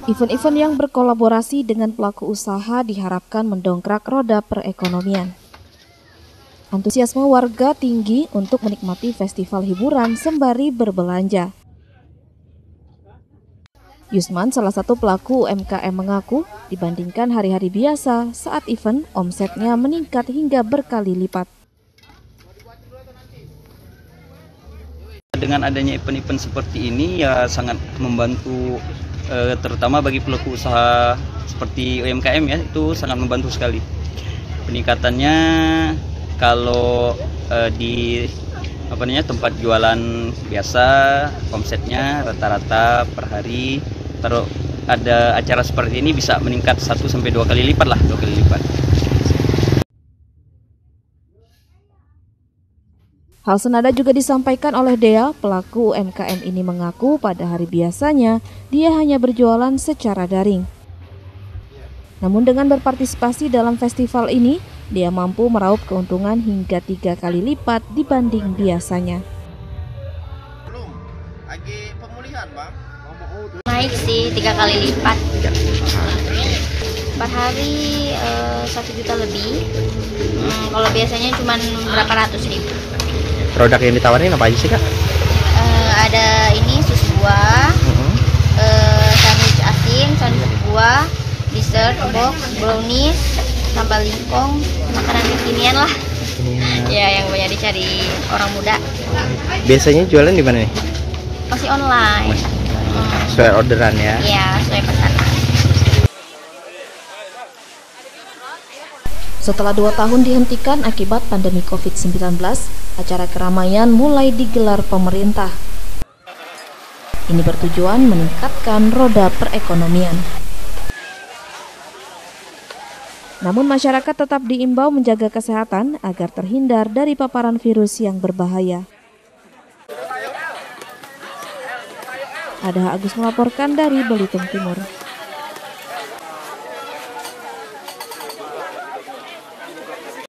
Event-event yang berkolaborasi dengan pelaku usaha diharapkan mendongkrak roda perekonomian. Antusiasme warga tinggi untuk menikmati festival hiburan sembari berbelanja. Yusman, salah satu pelaku UMKM, mengaku dibandingkan hari-hari biasa saat event, omsetnya meningkat hingga berkali lipat. Dengan adanya event-event seperti ini ya sangat membantu, terutama bagi pelaku usaha seperti UMKM ya, itu sangat membantu sekali. Peningkatannya kalau di tempat jualan biasa, omsetnya rata-rata per hari, kalau ada acara seperti ini bisa meningkat 1 sampai 2 kali lipat lah, 2 kali lipat. Hal senada juga disampaikan oleh Dea, pelaku UMKM ini mengaku pada hari biasanya dia hanya berjualan secara daring. Namun dengan berpartisipasi dalam festival ini, dia mampu meraup keuntungan hingga 3 kali lipat dibanding biasanya. Lagi pemulihan, Bang. Naik sih 3 kali lipat. Per hari 1 juta lebih. Kalau biasanya cuma berapa ratus ribu. Produk yang ditawarin apa aja sih, Kak? Ada ini susu buah, sandwich asin, sandwich buah, dessert, box, brownies, sambal lingkong, makanan kekinian lah. Ya, yang banyak dicari orang muda. Biasanya jualan di mana nih? Masih online. Sesuai orderan ya? Iya, sesuai pesanan. Setelah 2 tahun dihentikan akibat pandemi COVID-19, acara keramaian mulai digelar pemerintah. Ini bertujuan meningkatkan roda perekonomian. Namun masyarakat tetap diimbau menjaga kesehatan agar terhindar dari paparan virus yang berbahaya. Ada Agus melaporkan dari Belitung Timur.